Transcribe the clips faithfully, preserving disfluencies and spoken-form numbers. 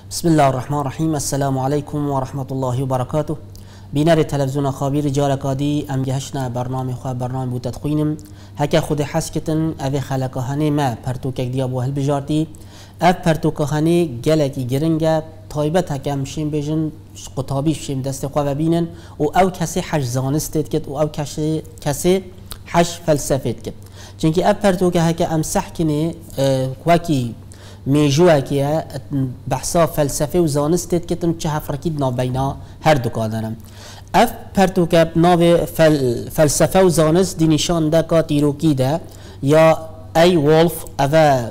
بسم الله الرحمن الرحیم. السلام علیکم و رحمت الله و برکاته. بینر تلویزیون خابیر جارکادی ام گهشنا برنامه خواه برنامه بودت خوینم هکا خود حس کتن اوه خلقهانه ما پرتوکک دیا بو هل بجارتی اف پرتوکهانه گلکی گرنگه تایبت هکا مشیم بجن قطابی شیم دست خواه بینن و او کسی حش زانستید کت و او کسی کسی حش فلسفید کت چونکه اف پرتوکه هکا ام سحکنه وکی میجوه که بحثا فلسفه و زانستید کتن چه هفرکید نابینا هر دو کادنم اف پرتوکه ناو فل فلسفه و زانست دی نشان ده که تیروکی ده یا ای وولف اوه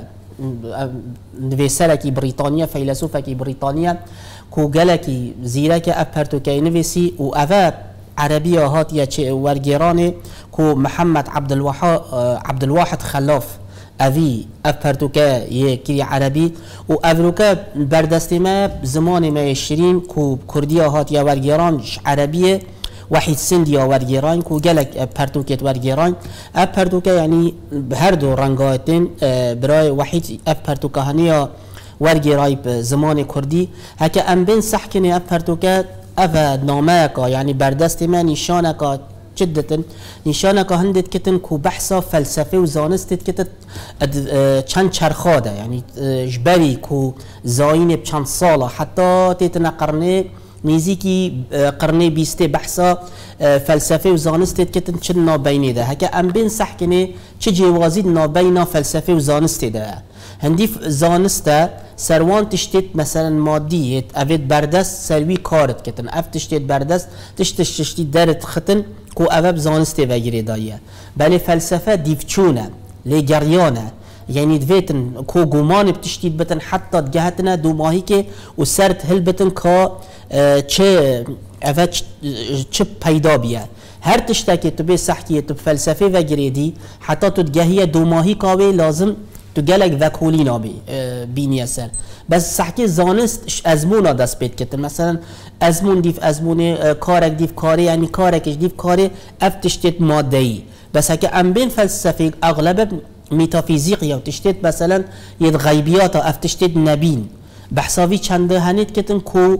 نویسرکی بریتانیا فیلسوفکی بریتانیا کو گلکی زیره که اف پرتوکه نویسی و اوه عربی هات یا چه ورگیرانه کو محمد عبدالواحد عبدالواحد خلاف اوی اف پرتوکه یکی عربی و افروکه بردستی ما زمان ما شیرین کو کردی هات یا ورگیران عربیه وحید سند یا ورگیران کو گلک پرتوکت ورگیران اف پرتوکه یعنی هر دو رنگاتین برای وحید اف پرتوکه هنیا ورگیرای زمان کردی هکه ام بین سحکنی اف پرتوکه اف نامه که یعنی بردستی ما نشانه که جدتن نشانه که هندت کتن کو بحثا فلسفه و زانستت کتن چند چرخاده یعنی جبری کو زاین بچند ساله حتی تیتنا قرنه نیزیکی قرنه بیسته بحثا فلسفه و زانستت کتن چند نابینه ده هکه ام بین سحکنه چه جوازید نابینا فلسفه و زانسته ده هندی زانسته سروان تشتیت مثلا مادیت اوید بردست سروی کارت کتن اف تشتیت بردست تشتش تشتیت درت ختن کو اوب زانسته وگیره دایه بله فلسفه دیفچونه لگریانه یعنی دویتن کو گمان بتشتیت بتن حتی جهتنا دو ماهی که و سرت هل بتن که چه اوه چه پیدا بیه هر تشتاکی تو به سحکیه تو فلسفه وگیره دی حتی تو جهیه دو ماهی کاوه لازم تو گلک وکولی نابی بینی سر بس سحکی زانست ازمونا دست بید کتن مثلا ازمون دیف ازمون کارک دیف کاری یعنی کارکش دیف کاری اف تشتیت مادهی بس هکه ام بین فلسفه اغلب میتافیزیقی و تشتیت مثلا ید غیبیات اف تشتیت نبین بحثاوی چنده هنید کتن کو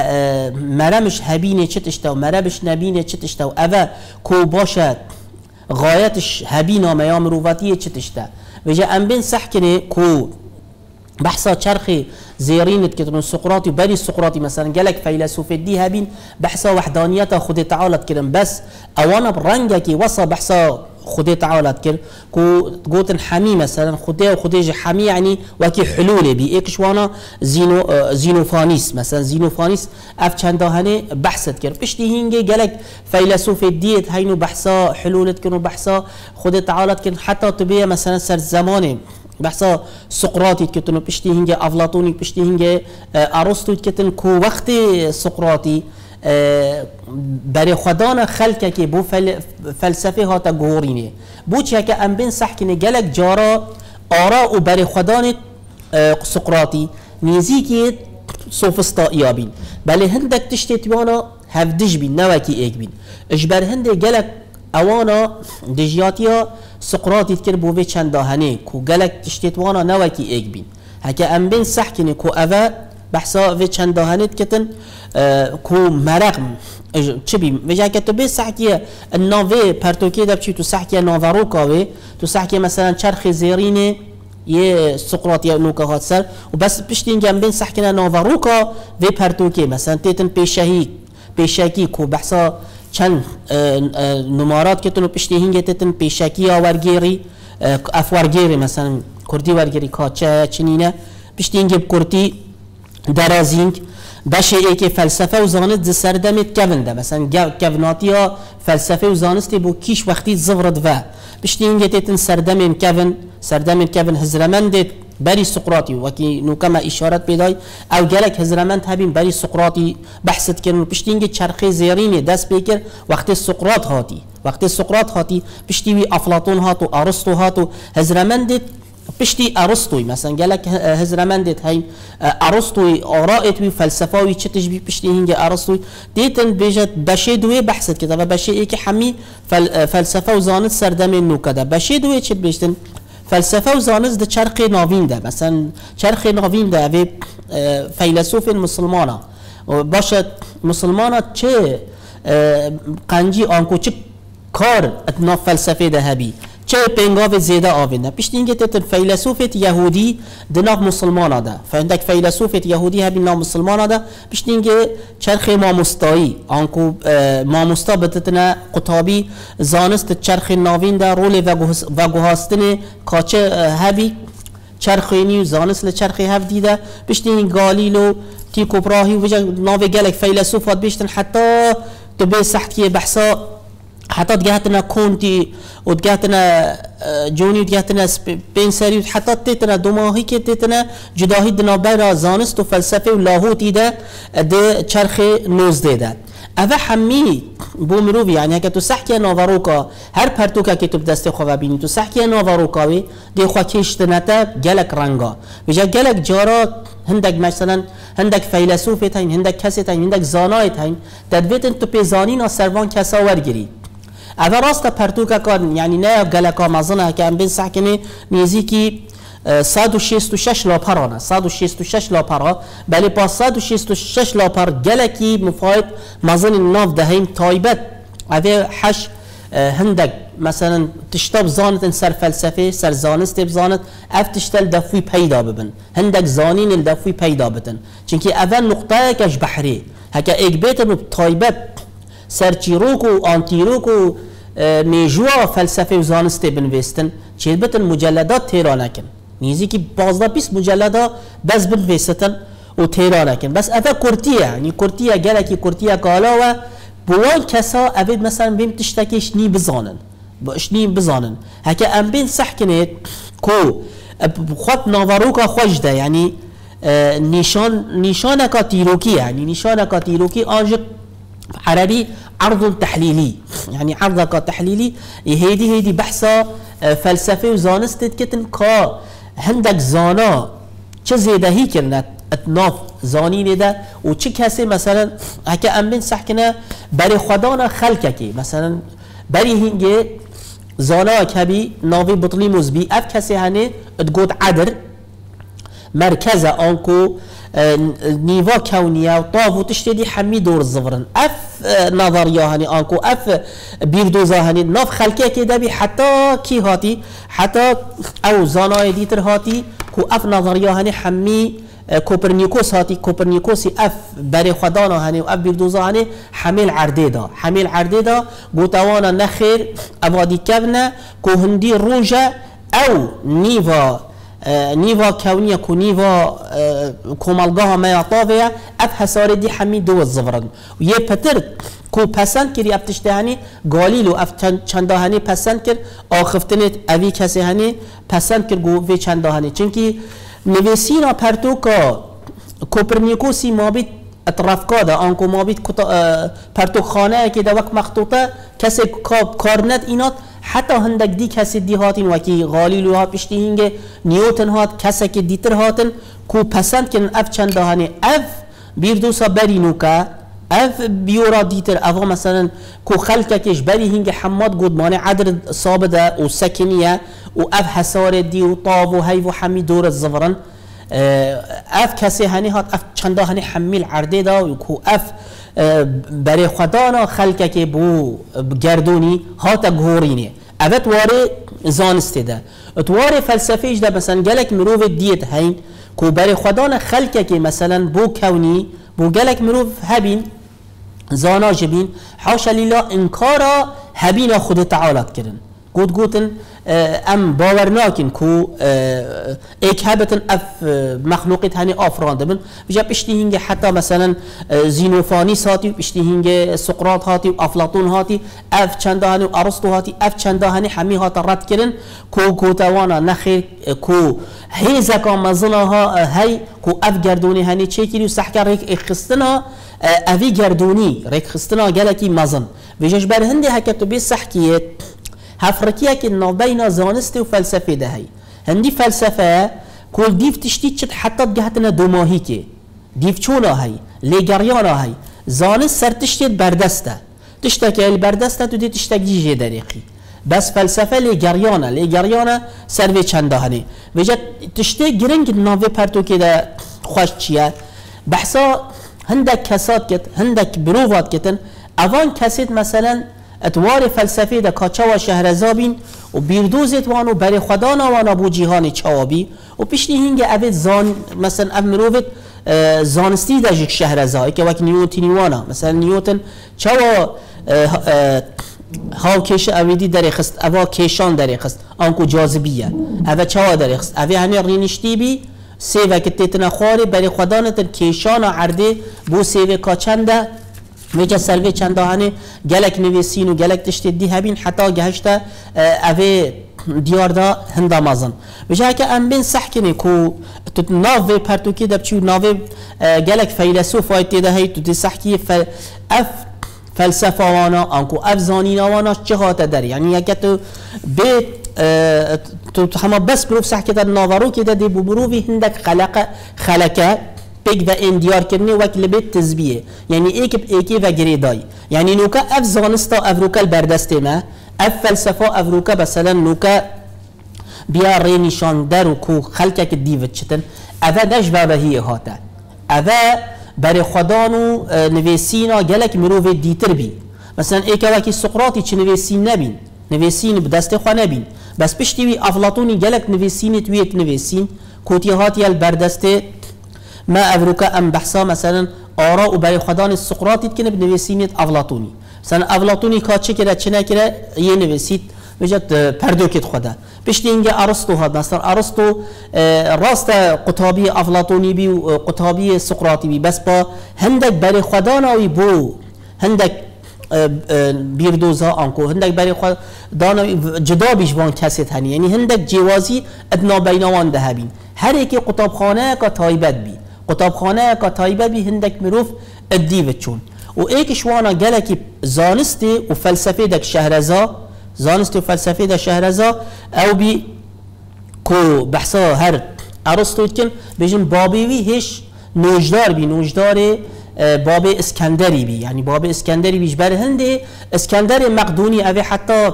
مرمش هبینه چه تشتا و مرمش نبینه چه تشتا و اوه کو باشد غایتش هبینا میام روواتیه چه تشتا وجا ام بین سحکنه کو بحثا چرخی زیرینت کتن سقراطی بری سقراطی مثلا گلک فیلسوف دی هبین بحثا وحدانیت خود تعالت کردن بس اوانا برنگه کی وصا بحثا خود تعالت کرد کو گوتن حمی مثلا خدا و خدای حمی یعنی وکی حلول بی ایکش وانا زینو زینوفانیس مثلا زینوفانیس اف چندهانه بحثت کرد پشتی هینگه گلک فیلسوف دیت هینو بحثا حلولت کنو بحثا خود تعالت کرد حتی تبیه مثلا سر زمانه بحثا سقراطی کتنو پشتی هنگه افلاطونی پشتی هنگه ارسطو کتن کو وقت سقراطی برای خدانا خلقه که بو فلسفه ها تا گورینه بو چه که ام بین سحکنه گلک جارا آرا و برای خدان سقراطی نیزی که سوفسطائیا بین بله هندک تشتیتوانا هفدش بین نوکی ایک بین اجبر هنده گلک اوانا دجیاتیا سقراطی تکر بوه چند داهنه کو گلک تشتیتوانا نوکی ایک بین هکه ام بین سحکنه کو اوه بحثا و چند داهنه کتن کو مرقم چه بیم وجه که تو به سحکیه ناوه پرتوکی دب چی تو سحکیه ناوروکاوه تو سحکیه مثلا چرخ زیرینه یه سقراطی نوکا هات سر و بس پشتین جنب بین سحکیه ناوروکا و پرتوکی مثلا تیتن پیشهی پیشکی کو بحثا چند نمارات کتن و پشتی هنگه تیتن پیشکی آورگیری افورگیری مثلا کردی ورگیری که چه چنینه پشتی هنگه بکردی درازینگ باشه ای که فلسفه و زانست ز سردمت کونده مثلا کوناتی ها فلسفه و زانستی بو کیش وقتی زغرد و بشتی اینگه تیتن سردمین کون سردمین کون هزرمندت بری سقراطی وکی نوکما اشارت پیدای او گلک هزرمند هبین بری سقراطی بحثت کردن بشتی اینگه چرخه زیرینی دست بکر وقتی سقراط هاتی وقتی سقراط هاتی بشتی وی افلاطون هاتو ارسطو هاتو هزرمندت پشتی ارسطوی مثلا گلک هزرمندت هایم ارسطوی آرائت وی فلسفاوی چه تجبی پشتی هنگ ارسطوی دیتن بیجت بشه دوی بحثت کده و بشه ای که همی فلسفه و زانت سردم نو کده بشه دوی چه بیشتن فلسفه و زانست ده چرخ ناوین ده، مثلا چرخ ناوین ده اوی فیلسوف مسلمانا باشد مسلمانا چه قنجی آنکو چه کار اتنا فلسفه ده هبی چه پنگاو زیده آوینده پیش اینکه تت فیلسوفت یهودی دناف مسلمان ده فعندك فیلسوفت یهودی هبی نام مسلمان ده پیش اینکه چرخ ماموستایی آنکو ماموستا بتتنا قطابی زانست چرخ ناوین ده رول و گوهاستن کاچه هبی چرخینی و زانست لچرخی هف دیده پیش این گالیلو تیکو براهی و وجه ناوی گلک فیلسوفات بیشتن حتی تو به سحتی بحثا حتى تجاتنا كونتي وتجاتنا جوني وتجاتنا سبنسري حتى تتنا دماغي كي تتنا جداهي دنا بين زانست وفلسفه ولاهوتي ده ده چرخ نوز ده اوه حمی بو مروی یعنی اگه تو سحکی ناوروکا هر پرتوکا که تو بدست خواه بینی تو سحکی ناوروکاوی دی خواه کشتنتا گلک رنگا بجا گلک جارا هندک مثلا هندک فیلسوفی تاین هندک کسی تاین هندک زانای تاین تدویتن تو پیزانین و سروان کسا ورگیری اوه راست پرتوکا کار یعنی نه گلکا مزنه که ام بین سحکنی نیزی صد و شصت و شش لاپرانه صد و شصت و شش لاپرا بله با صد و شصت و شش لاپر گلکی مفاید مزن ناف دهیم تایبت اوه حش هندک مثلا تشتاب زانت سر فلسفه سر زانست بزانت اف تشتل دفوی پیدا ببن هندک زانین الدفوی پیدا بتن چونکه اوه نقطه کش بحری هکا ایک بیتن تایبت سر چیروک و آنتیروک و میجوا فلسفه و زانست بنویستن چه بتن مجلدات تیرانه کن نیزی که بازده بیست مجلده بس بنویستن و تیرانه کن بس اوه کرتیه یعنی کرتیه گلکی کرتیه کالا و بوان کسا اوید مثلا بیم تشتکیش نی بزانن باش نی بزانن هکه ام بین صح کنید کو خود ناوروکا خوش ده یعنی نشان نشانکا تیروکی یعنی نشانکا تیروکی آنجا عربي عرض تحليلي يعني عرض تحليلي هيدي هيدي بحثة فلسفة وزانست كتن كا هندك زانا چه زيده هي كرنت اتناف زانين ده و چه كسي مثلا هكا امن سحكنا بري خدانا خلقكي مثلا بري هنگه زانا كبي ناوي بطلي مزبي اف كسي هنه اتقود عدر مركز آنکو نیوا کونیه و طاف و تشتیدی حمی دور الزفرن اف نظریه هنی آنکو اف بیردوزه هنی ناف خلقه که دبی حتی کی هاتی حتی او زانای دیتر هاتی کو اف نظریه هنی حمی کوپرنیکوس هاتی کوپرنیکوسی اف بری خدانا هنی و اف بیردوزه هنی حمیل عرده دا حمیل عرده دا گوتوانا نخیر اوادی کبنه کو هندی روژه او نیوا نیوا کونیه کو نیوا کومالگاه ما یطاویه اف حسار دی حمی دو الزفرن و یه پتر کو پسند کری اف تشتهانی گالیلو اف چندهانی پسند کر آخفتنت اوی کسی هنی پسند کر گو وی چندهانی چونکی نویسینا پرتوکا کوپرنیکوسی مابید اطرافکا ده آنکو مابید پرتوک خانه که ده وقت مخطوطه کسی کارنت اینات حتی هندک دی کسی دی هاتین وکی غالیلو هات پشتی هنگه نیوتن هات کسی که دیتر هاتن کو پسند کن اف چنده هنه اف بیردوسا بری نوکا اف بیورا دیتر اوا مثلا کو خلقه کش بری هنگه حماد گودمانه عدر صابده و سکنیه و اف حسار دی و طاب و هیو و حمی دور الزفرن اف کسی هنه هات اف چنده هنه حمیل عرده دا و کو اف برای خدانا خلقه که بو گردونی هاتا گهورینه اوه تواره زانسته ده تواره فلسفهش ده مثلا گلک مروف دیت هین که برای خدانا خلقه که مثلا بو کونی بو گلک مروف هبین زانا جبین حاشا لیلا انکارا هبین خود تعالت کرن گود گوتن ام باور ناکن کو ایک هبتن اف مخلوقت هنی آفرانده بن بجا پشتی هنگه حتی مثلا زینوفانیس هاتی و پشتی هنگه سقراط هاتی و افلاطون هاتی اف چنده هنی و ارسطو هاتی اف چنده هنی حمی هات رد کرن کو کوتوانا نخیر کو هیزکا مزنا ها هی کو اف گردونی هنی چه کری و سحکر ریک اخستنا اوی گردونی ریک خستنا گلکی مزن بجاش بر هنده هکتو بی سحکیت هفرکیه که نابینا زانست و فلسفه ده هی هندی فلسفه کل دیف تشتید چد حتی گهتنا دو ماهی که دیف چونا هی لیگریانا هی زانست سر تشتید بردسته تشتکه ال بردسته تو دی تشتک دیجه دریقی بس فلسفه لگریانه لگریانه سروی چندهنه وجه تشته گرنگ ناوی پرتوکی ده خوش چیه بحثا هندک کسات کت هندک بروفات کتن اوان کسید مثلا اتوار فلسفه ده کاچا و شهرزابین و بیردوزت وانو بری خدانا وانا بو جیهان چوابی و پیشنی هنگه اوید زان مثلا او مروفت زانستی ده جک شهرزایی که وک نیوتنی وانا مثلا نیوتن چوا هاو کش اویدی در خست اوا کشان در خست آنکو جاذبیه اوا چوا در خست اوی همه رینشتی بی سیوه که تیتنا خواری بری خدانتر کشان عرده بو سیوه کا چنده وجه سلوه چنده هنه گلک نویسین و گلک تشتی دی هبین حتی گهشته اوی دیار دا هنده مازن وجه که ام بین صح کنه که تو ناوه پرتوکی دب چیو ناوه گلک فیلسوف وای تیده هی تو تی صح که فل اف فلسفه وانا انکو اف زانین وانا چه هاته داری یعنی یکی تو بیت تو همه بس بروف صح که در ناورو که دی بروفی هندک خلق خلقه پیک و اندیار کرنه وکل بیت تزبیه یعنی ایک ایکی و گریدای یعنی نوکا اف زانستا افروکا البردسته ما اف فلسفه افروکا مثلا نوکا بیا ری نشان در و کو خلقه که دیوت چتن اوه دش و بهیه هاته اوه برای خدانو نویسینا گلک مروف دیتر بی مثلا ایک وکی سقراطی چه نویسین نبین نویسین بدست خوا نبین بس پشتیوی افلاطونی گلک نویسین تویت نویسین کوتیهاتی البردسته ما افروکا ام بحثا مثلا آراء و برای خدان سقراطی کنه بنویسینت افلاطونی مثلا افلاطونی که چه کرد چه نکرد یه نویسید بجد پردوکت خدا پشتی اینگه ارسطو هاد مثلا ارسطو راست قطابی افلاطونی بی و قطابی سقراطی بی بس با هندک برای خدا ناوی بو هندک بیردوزا آنکو هندک برای خدا ناوی جدا بیش وان کسی هنی یعنی هندک جوازی ادنا بینوان ده بین هر ایکی قطابخانه که تایبت بی قطابخانه که تایبت بی هندک مروف ادیوت چون و ایکش وانا گلکی زانستی و فلسفه دک شهرزا زانست و فلسفه ده شهرزا او بی کو بحثا هر ارسطو کن بجن بابیوی هش نوجدار بی نوجدار باب اسکندری بی یعنی باب اسکندری بیش بر هنده اسکندر مقدونی اوی حتی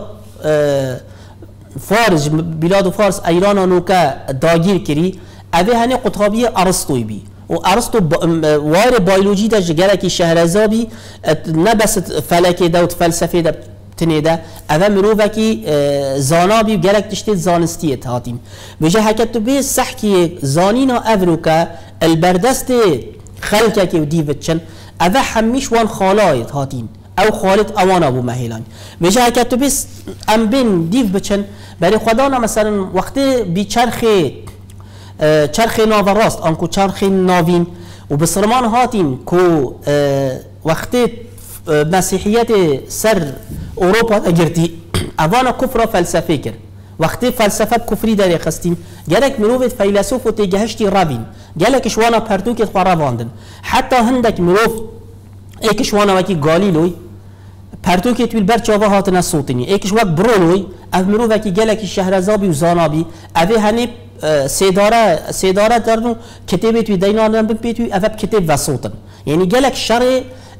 فارس بلاد فارس ایران نوکا داگیر کری اوی هنه قطابی ارسطوی بی و ارسطو وار بیولوژی ده جگرکی شهرزا بی نه بس فلک ده و فلسفه ده تنیده اوه مروفه که زانابی و گلک تشتید زانستیت هاتیم بجه حکت تو بی صح که زانینا افروکا البردست خلقه که دیوت چن اوه همیش وان خالایت هاتیم او خالت اوانا بو مهیلان بجه حکت تو بی ام بین دیو بچن برای خدانا مثلا وقتی بی چرخ چرخ ناو راست آنکو چرخ ناوین و بسرمان هاتیم که وقتی مسیحیت سر اروپا اگرتی اوانا کفر فلسفه کرد وقتی فلسفه کفری داری خستیم گلک مروفت فیلسوف و تیگهشتی روین گلکش وانا پرتوکت خوا رواندن حتی هندک مروف ایکش وانا وکی گالیلوی پرتوکت ویل بر چاوه هاتنا صوتنی ایکش وک برونوی اف مروف وکی گلکی شهرزابی و زانابی اوه هنی سیداره سیداره درنو کتابت وی دینان بپیتوی اوه کتاب و صوتن یعنی گلک شر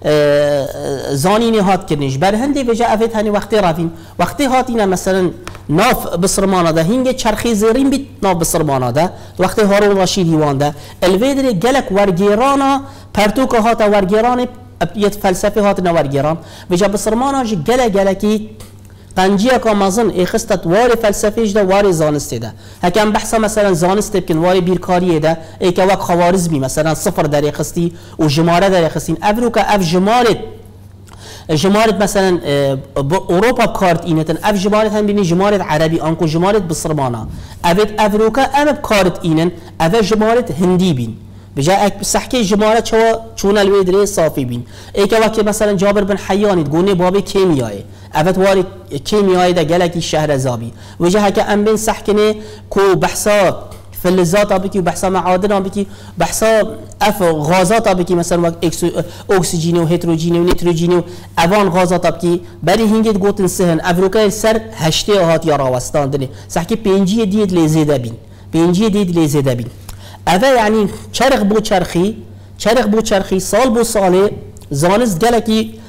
زانینی هات کرنیش بر هندی وجه افت هنی وقتی رافیم وقتی هاتینا مثلا ناف بسرمانه ده هنگه چرخی زیرین بیت ناف بسرمانه ده وقتی هارون رشیدی وانده الویدری گلک ورگیرانا پرتوک هاتا ورگیران یت فلسفه هاتنا ورگیران وجه بسرمانه جه گلک گلکی قنجیه که مازن ایخستت واری فلسفیش ده واری زانسته ده هکم بحثا مثلا زانسته بکن واری بیرکاریه ده ای که وک خوارزمی مثلا صفر در ایخستی و جماره در ایخستین افرو که اف جمارت جمارت مثلا اروپا بکارت اینتن اف جمارت هم بینی جمارت عربی آنکو جمارت بسرمانا افت افرو که ام بکارت اینن اف جمارت هندی بین بجا صحكي جمالة شو شون الويدري صافي بين اي كواكي مثلا جابر بن حيان تقولني بابي كيميائي افت واري كيميائي دا جالك الشهر زابي وجا هكا ام بين صحكني كو بحثا فلزات بكي وبحثا معادن بكي بحثا اف غازات بكي مثلا اكسجين وهيدروجين ونيتروجين اوان غازات بكي بري هنگي گوتن سهن افروكا سر هشتي هات يا راوستان دني صحكي بينجي ديد لي زيدا بين بينجي ديد لي زيدا بين اوه یعنی چرخ بو چرخی چرخ بو چرخی سال بو ساله زانست گلکی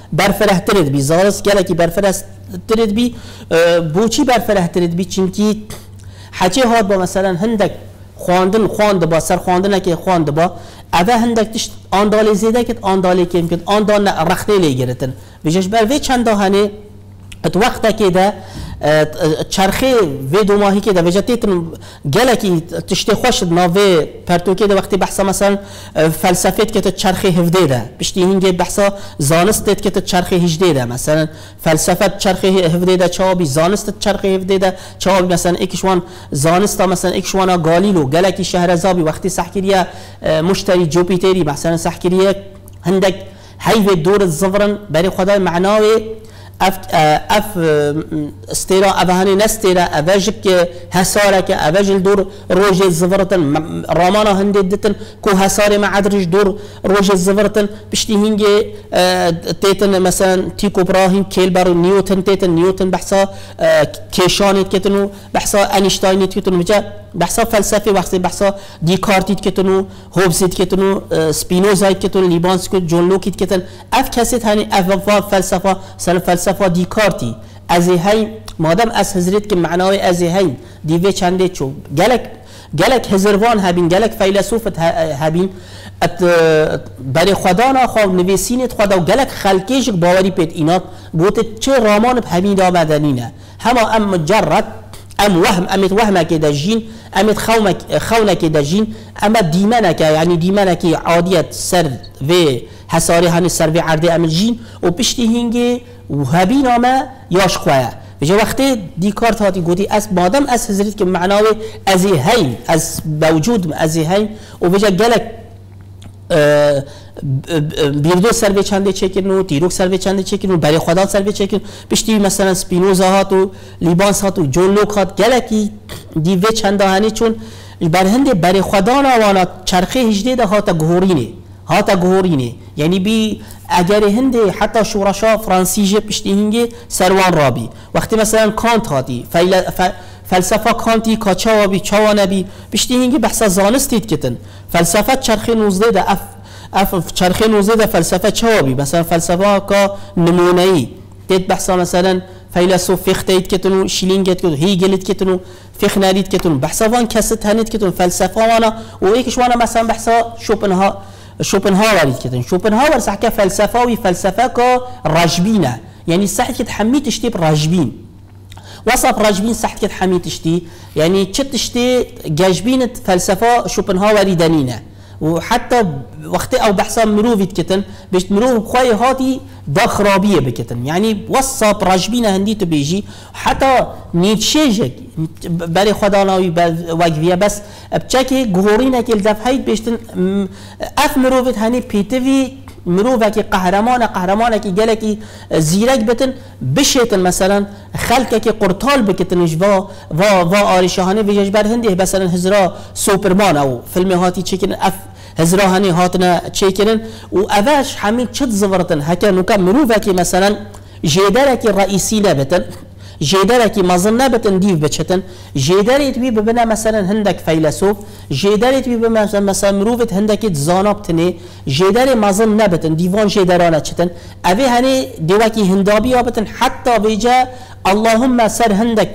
برفره ترد بی زانست گلکی برفره ترد بی بوچی برفره ترد بی چونکی حچه هات با مثلا هندک خواندن خواند با سر خواندن که خواند با اوه هندک تشت آندالی زیده کت آندالی کم کت آندال رخته لیگرتن ویجش بر وی چند هنه ات وقتا که ده چرخه و دو ماهی که ده وجه تیتن گلکی تشتی خوش ناوه پرتو که ده وقتی بحثا مثلا فلسفیت که چرخه هفده ده بشتی هنگه بحثا زانستت که چرخه هجده ده مثلا فلسفت چرخه هفده ده چابی زانست چرخه هفده ده چابی مثلا اکشوان زانستا مثلا اکشوانا گالیلو گلکی شهرزابی وقتی سحکریه مشتری جوپیتری مثلا سحکریه هندک هیو دور الزفرن برای خدای معناوی اف اف استيرا ابهاني نستيرا اباجك هسارك اباجل دور روج الزفرتن رامانا هنددتن كو هساري مع عدرج دور روج الزفرتن بشتي هنجي تيتن مثلا تيكو ابراهيم كيلبر نيوتن تيتن نيوتن بحثا كيشاني كتنو بحثا اينشتاين كتنو بحثا فلسفي بحثا بحثا ديكارت كتنو هوبز كتنو سبينوزا كتنو ليبانس كتنو جون لوك كتن اف كاسيت هاني اف فلسفه سن فلسفه دیکارتی از هی مادام از حضرت که معنای از هی دیوی چنده چو گلک گلک هزروان هبین گلک فیلسوفت هبین ات برای خدا نخواه نویسینت خدا و گلک خلقیش باوری پید اینات بوده چه رامان بهمین دا مدنینه هما ام مجرد ام وهم امت وهمك دا جين امت خونك خونك دا جين اما ديمانك يعني ديمانك عادية سر في حساري هاني سر في عرض ام الجين و بشتي هنگي و هبين اما ياش خواه بجا وقتی دیکارت هاتی گوتی از مادام از حضرت که معناوی ازی هی از بوجود ازی هی و بجا گلک بیردو سر به چنده چکن و تیروک سر به چنده چکن و برای خدا سر به چکن پشتی مثلا سپینوزا هات و لیبانس هات و جون لوک هات گلکی دیوه چنده هنی چون بر هنده برای خدا نوانا چرخه هجده ده هاتا گهورینه هاتا گهورینه یعنی بی اگر هنده حتی شورشا فرانسیجه پشتی هنگه سروان رابی وقتی مثلا کانت هاتی فلسفه کانتی کا چاوابی چاوانبی پشتی هنگه بحثا زانستید کتن فلسفه چرخه نوزده ده اف اف چرخه نوزده ده فلسفه چاوابی مثلا فلسفه کا نمونهی تید بحثا مثلا فیلسوف فیختید کتنو شیلینگت کتنو هیگلت کتنو فیخ نرید کتنو بحثا وان کست هنید کتنو فلسفه وانا و ایکش وانا مثلا بحثا شوپنها شوبنهاور كده شوبنهاور صح كفلسفاوي فلسفه كرجبينه يعني صح كده حميت اشتي برجبين وصف رجبين صح كده حميت اشتي يعني تشت اشتي جاجبين فلسفه شوبنهاوري دانينه وحتى وقت او بحثا مروفيت كتن باش مروف خوي هاتي دا خرابيه بكتن يعني وصف رجبينه هندي بيجي حتى نيتشيجك برای خدا ناوی وگویه بس بچکی گهورینه که الدفعیت بیشتن اف مروفت هنی پیتوی مروفه که قهرمان قهرمانه که گله که زیرک بتن بشیتن مثلا خلقه که قرطال بکتنش و و و آریشهانه ویجش بر هنده مثلا هزرا سوپرمان او فیلم هاتی چکن اف هزرا هنی هاتنا چکنن و اوش همین چت زورتن هکا نوکا مروفه که مثلا جیدره که رئیسی نبتن جيدارة كي ما ظن بتن ديف بتشتن جيدارة تبي ببنا مثلا هندك فيلسوف جيدارة تبي بمثلا مثلا مروفت هندك زانب تني جيدارة ما ظن بتن ديفان جيدارانة تشتن أبي هني دواكي هندابي بتن حتى بيجا اللهم سر هندك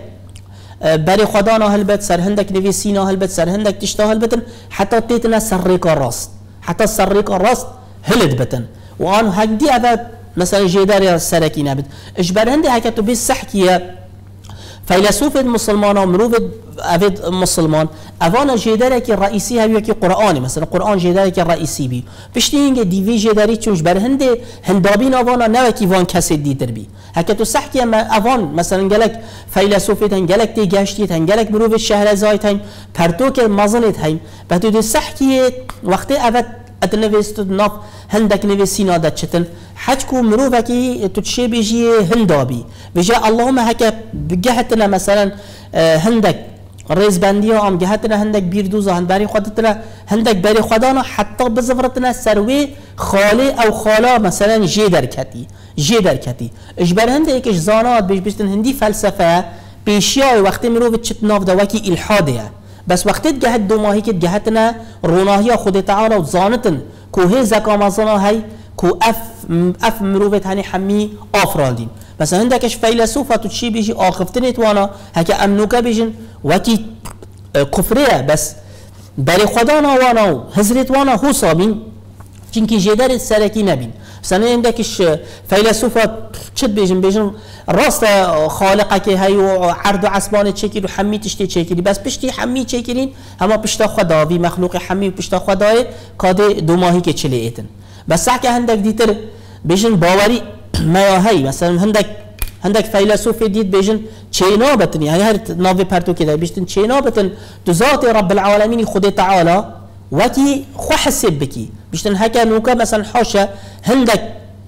بري خدانا هالبت سر هندك نفيسينا هالبت سر هندك تشتا هالبتن حتى تيتنا سريك الراس حتى سريك الراس هلد بتن وأنا هكدي أبد مثلا جدار السركي نبت اجبر هندي هكتو بس سحكيه فيلسوف المسلمان ومروف افيد مسلمان افانا جدارك الرئيسي هي كي قراني مثلا قران جدارك الرئيسي بي بشتينج دي في جداري تشوش بر هندي هندابين افانا نوكي فان كاسيت دي تربي هكتو سحكيه ما افان مثلا قالك فيلسوفيت قالك تي گشتيت قالك مروف الشهر زايت هين پرتوك مازنت هين بتو دي سحكيه وقت افت اتنفست ناف هندك نفسينا دتشتن حجكو مروفكي تتشي بيجي هندابي بيجي اللهم هكا بجهتنا مثلا هندك رئيس بانديو ام جهتنا هندك بيردوزا هنداري خدتنا هندك باري خدانا حتى بزفرتنا سروي خالي او خالا مثلا جيدر كتي جيدر كتي اجبر هندك ايش زانات بيش بيشتن هندي فلسفه بيشياي وقت مروف تشتناف دواكي الحاديه بس وقت جهت دو ماهي كت جهتنا روناهيا خود تعالى وزانتن كو هي زكا مازنا هي کو اف اف مروفت هنی حمی آفراندین مثلا هندکش فیلسوفا تو چی بیجی آخفتنت وانا هکه امنوکا بیجن وکی کفریه بس برای خدا نوانا و حضرت وانا هو صابین چونکی جدار سرکی نبین مثلا عندكش فيلسوفات چت بيجن بيجن راست خالقه که هی و عرض و عصبان چکید و حمی تشتی چکیدی بس پشتی حمی چکیدین اما پشتا خدا وی مخلوق حمی و پشتا خدای کاده دو ماهی که چلی ایتن بس که هندک دیتر بيجن باوری میاهی مثلا هندک هندک فیلسوف دید بيجن چینا بتن یعنی هر ناوی پرتو که بیشتن چینا بتن تو ذات رب العالمین خود تعالی وکی خو حسب بکی بیشتن هکا نوکا مثلا حاشا هندک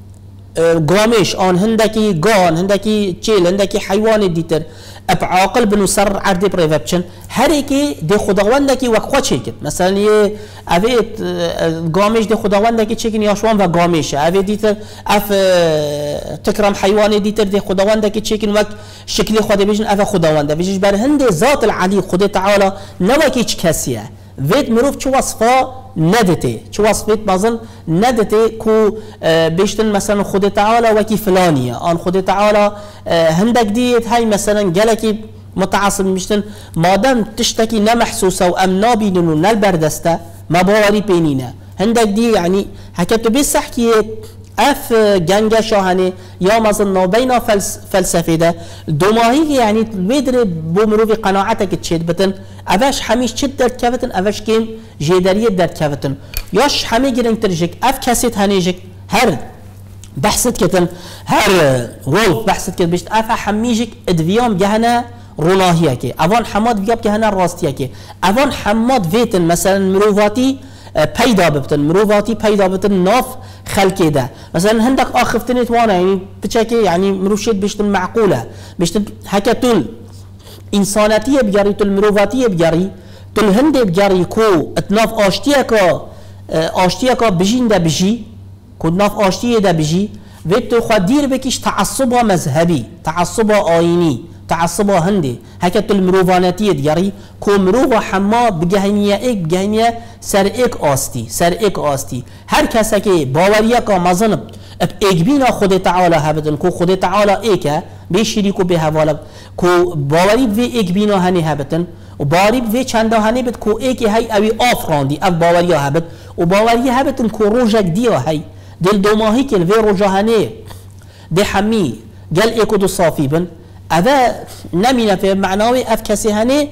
قامش آن هندکی گان هندکی چیل هندکی حیوان دیتر اب عاقل بنو سر عردی پریوپشن هر اکی دی خداوندکی وک خو چیکت مثلا یه اوید قامش دی خداوندکی چیکن یاشوان و قامشه اوید دیتر اف تکرم حیوان دیتر دی خداوندکی چیکن وک شکلی خود بیشن اف خداونده بیشش بر هند ذات العلی خود تعالی نوکی چ کسیه وید مروف چه وصفه ندته چه وصفت بازن ندته کو بیشتن مثلا خود تعالی وکی فلانیه آن خود تعالی هندک دیت های مثلا گلکی متعصب بیشتن مادام تشتکی نمحسوسه و ام نابینن و نل بردسته ما باوری پینینه هندک دی یعنی حکتو بیس حکیه اف جنگ شاهنه یا مثلا نابینا فلس فلسفه ده دو ماهی یعنی ویدر بومرو في قناعتك تشد بتن اوش حمیش چه درد کفتن اوش کم جدریه درد کفتن یاش حمی گرنگ ترجک اف کسیت هنیجک هر بحثت کتن هر ولف بحثت کت بشت اف حمیجک ادویام جهنه روناهیه که اوان حماد بیاب جهنه راستیه که اوان حماد ویتن مثلا مروفاتی پیدا ببتن مروفاتی پیدا ببتن ناف خلقی ده مثلا هندك آخفتنت وانا يعني بتشكي يعني مروشيت بيشتن معقولة بيشتن هكا تل إنساناتية بجاري تل مروفاتية بجاري تل هند بجاري كو اتناف آشتيكا آشتيكا بجين ده بجي كو اتناف آشتيه ده بجي ويتو خدير بكيش تعصبها مذهبي تعصبها آيني تعصبها هندي هكا تل مروفاناتية دياري كو مروفا حما بجهنية ايك بجهنية سر ایک آستی سر ایک آستی هر کسی که باوریه که مزنب اب ایک بینا خود تعالی هبتن کو خود تعالی ایکه به شریکو به حواله کو باوری به ایک بینا هنی هبتن و باوری به چند هنی بت کو ایکی هی اوی آفراندی اب باوریه هبت و باوریه هبتن کو روجک دیا هی دل دو ماهی که وی روجا هنی ده حمی گل ایکو دو صافی بن اذا نمینه في معناوی اف کسی هنی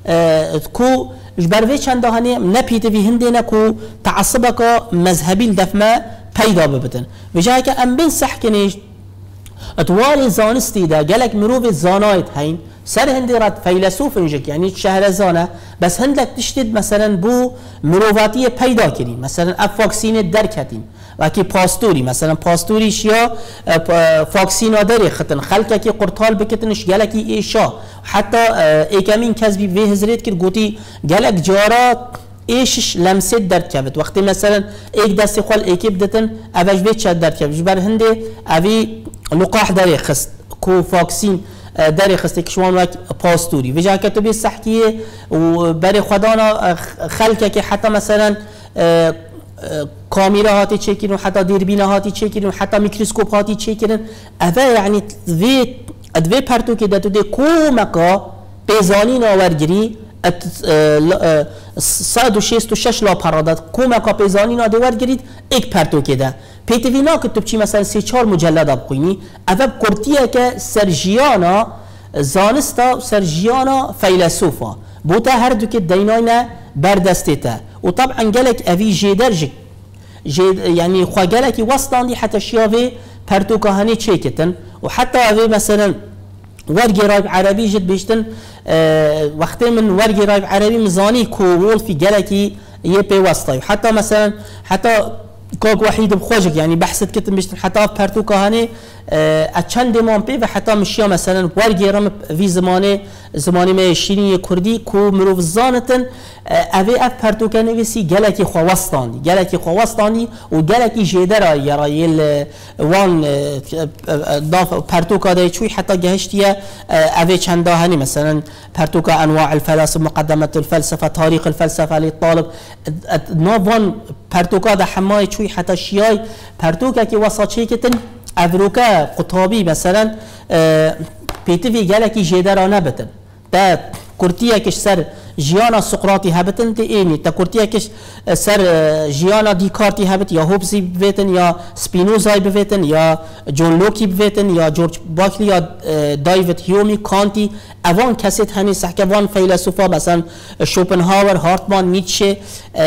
کو جبروی چند هنی نپیت وی هندی نکو تعصبک مذهبی دفمه پیدا ببتن و جایی که ام بین صح کنیش اتوال زانستی دا گلک مروف زانایت هین سر هندی رد فیلسوف انجک یعنی شهر زانه بس هندک تشتید مثلا بو مروفاتی پیدا کنیم مثلا اف واکسین درکتیم و کی پاستوری مثلا پاستوری شیا فاکسینا داری ختن خلقه کی قرطال بکتنش گلکی ایشا حتی ایکمین کذبی به حضرت که گوتی گلک جارات ایشش لمسه درد کبت وقتی مثلا ایک دستی خال ایکی بدتن اوش بیت شد درد کبت جبر هنده اوی لقاح داری خست کو فاکسین داری خسته کشوان وک پاستوری و جا کتبی صحکیه و برای خدانا خلقه که حتی مثلا کامیرا هاتی چکیرن و حتی دوربینا هاتی چکیرن و حتی میکروسکوپ هاتی چکیرن اوه یعنی دوی ادوی پرتو که دتو دی کومکا پیزانی ناورگیری صد و شصت و شش لا پرادت کومکا پیزانی نادورگیرید ایک پرتو که ده پیتوینا که تو بچی مثلا سی چهار مجلد بخوینی اوه کرتیه که سرجیانا زانستا سرجیانا فیلسوفا بوتا هر دو که دیناینا بردستیتا و طبعا قالك أبي جدرجك جد يعني خوا قالك وصلان دي حتى شيافي برتو كهاني تشيكتن وحتى أبي مثلا ورقي رايب عربي جد بيشتن أه وقت من ورقي رايب عربي مزاني كوول في قالك يبي وسطي وحتى مثلا حتى كوك وحيد بخوجك يعني بحثت كتن بيشتن حتى برتو كهاني أتشند مان بي وحتى مشيا مثلا ورقي رم في زمانه زمانی ما شیرین کردی کو مروف زانتن اوه اف پرتوکه نویسی گلکی خواستانی گلکی خواستانی و گلکی جدرا یرایل وان داف پرتوکه دای چوی حتی گهشتیه اوه چنده هنی مثلا پرتوکه انواع الفلسفه مقدمه الفلسفه تاریخ الفلسفه للطالب نوان پرتوکه ده حمای چوی حتی شیای پرتوکه که واسه چه کتن افروکه قطابی مثلا پیتوی گلکی جدرانه بتن تا کرتیه کش سر جیانا سقراطی هبتن تی اینی تا کرتیه کش سر جیانا دیکارتی هبت یا هوبزی بویتن یا سپینوزای بویتن یا جون لوکی بویتن یا جورج باکلی یا دایوید هیومی کانتی اوان کسیت هنی سحکه وان فیلسوفا مثلا شوپنهاور هارتمان نیتشه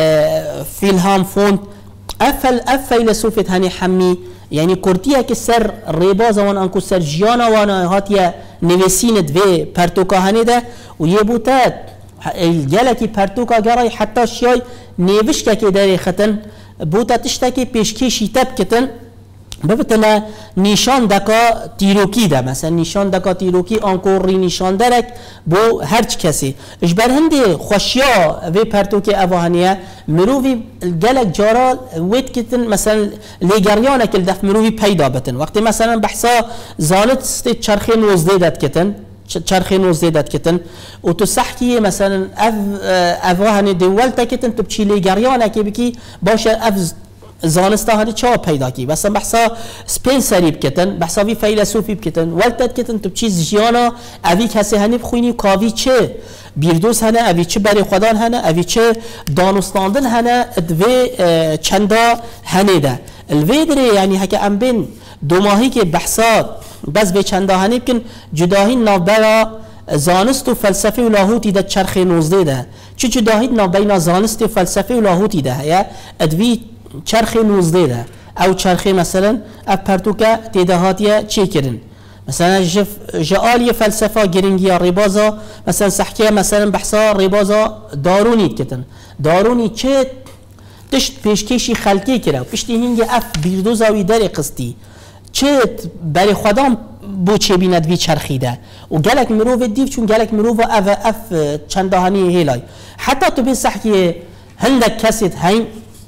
فیلهام فونت افل اف فیلسوفت هنی حمی یعنی کرتیه که سر ریباز وان انکو سر جیانا وانا هاتیه نویسیند و پرتوکا هنی ده و یه بوتاد الجلكي پرتوکا گرای حتی شیای نیوشکه که داری ختن بوتا تشتکی پیشکشی تب کتن ببتنا نشان دکا تیروکی ده مثلا نشان دکا تیروکی آنکور ری نشان درک بو هرچ کسی اجبر هنده خوشیا و پرتوکی اوهانیه مروفی گلک جارا وید کتن مثلا لیگریانه که دف مروفی پیدا بتن وقتی مثلا بحثا زانت ست چرخی نوزده داد کتن چرخی نوزده داد کتن و تو سحکی مثلا اف اوهانی دولتا کتن تو بچی لیگریانه که بکی باشه اف زانسته هانی چه پیدا کی بس بحثا سپنسری بکتن بحثا وی فیلسوفی بکتن ولتت کتن تو چیز جیانا اوی کسی هنی بخوینی کاوی چه بیردوس هنه اوی چه بری خدان هنه اوی چه دانستاندن هنه دوی چندا هنه ده الوی داره یعنی هکه ام بین دو ماهی که بحثا بس به چندا هنه بکن جداهی نابرا زانست و فلسفه و لاهوتی ده چرخ نوزده ده چه جداهی نابینا زانست و فلسفه و لاهوتی ده یا ادوی چرخی نوزده ده او چرخی مثلا اف پرتوکه تیدهاتیه چی کرن مثلا جف جعالی فلسفه گرنگی ریبازا مثلا سحکیه مثلا بحثا ریبازا دارونی کتن دارونی چه تشت پیشکشی خلقی کرده پشتی هنگی اف بیردوزاوی داری قسطی چه برای خودم بو چه بیند وی چرخیده و گلک مروف دیو چون گلک مروف اف اف چندهانی هیلای حتی تو بین سحکیه هندک کسید هین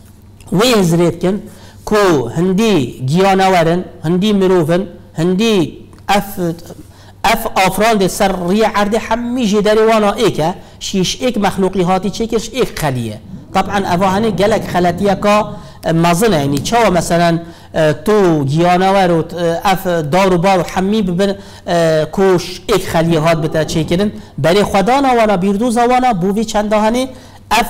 وی هزرید کن کو هندی گیانوارن هندی مروفن هندی اف اف افراد سر ری عرض حمی جداری وانا ایکه شیش ایک مخلوقی هاتی چکرش ایک خلیه طبعا اوهانه گلک خلطیه که مازنه یعنی چه مثلا تو گیانوار و اف دارو بار حمی ببن کوش ایک خلیه هات بتا چکرن برای خدا وانا بیردوز وانا بوی چندهانه اف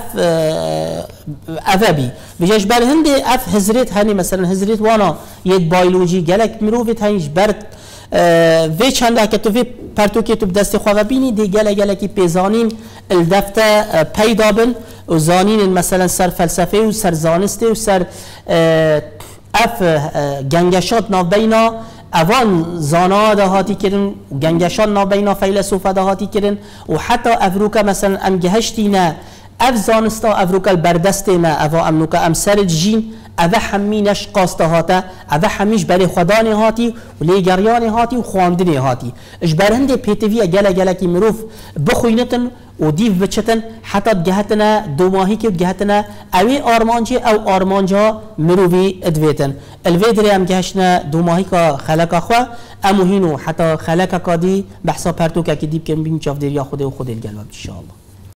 افبی ویجش بر هند اف هزرت هنی مثلا هزرت وانا یک بیولوژی گلک مروفت هنیش برد وی چنده که تو وی پرتوکی تو دست خواه بینی دی گلک گلکی پیزانین الدفته پیدا بن و زانین مثلا سر فلسفه و سر زانسته و سر اف گنگشات نابینا اوان زانا دهاتی کرن گنگشات نابینا فیلسوفه دهاتی کرن و حتی افروکا مثلا ام گهشتی نه اف زانستا افروکال بردسته ما اوا امنوکا ام سر جین اوه همینش قاسته هاته اوه همیش برای خدا هاتی و لیگریان هاتی و خواندن هاتی اش برهنده پیتوی گله گله کی مروف بخوینتن و دیو بچتن حتی گهتنا دو ماهی که گهتنا اوی آرمانجی او آرمانجا مروفی ادویتن الویدری هم گهشنا دو ماهی که خلقا خواه اموهینو حتی خلقا کادی بحثا پرتوکا که دیب کن بیم چاف دیر یا خوده و خود الگلوب انشاءالله